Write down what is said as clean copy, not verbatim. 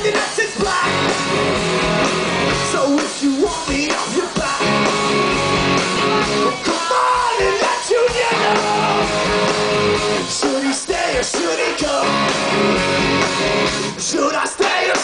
loneliness is black. So if you want me off your back, well, come on and let Junior know. Should he stay or should he go? Should I stay or